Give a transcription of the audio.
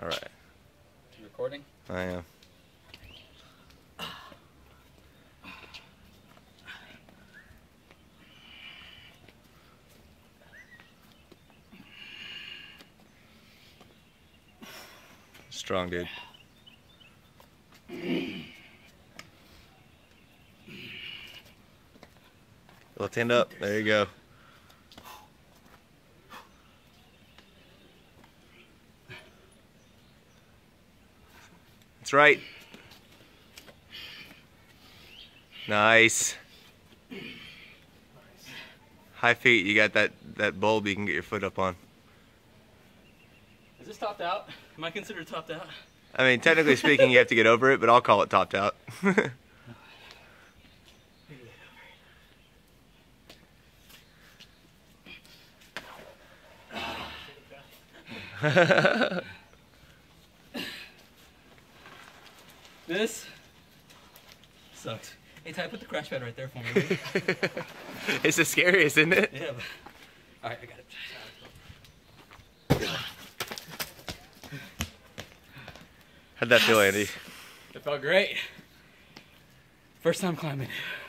All right. You recording? I am. Strong, dude. Left hand up. There you go. That's right. Nice. High feet. You got that bulb you can get your foot up on. Is this topped out? Am I considered topped out? I mean, technically speaking, you have to get over it, but I'll call it topped out. This sucks. Hey Ty, put the crash pad right there for me. It's the scariest, isn't it? Yeah. Alright, I got it. How'd that feel, Andy? It felt great. First time climbing.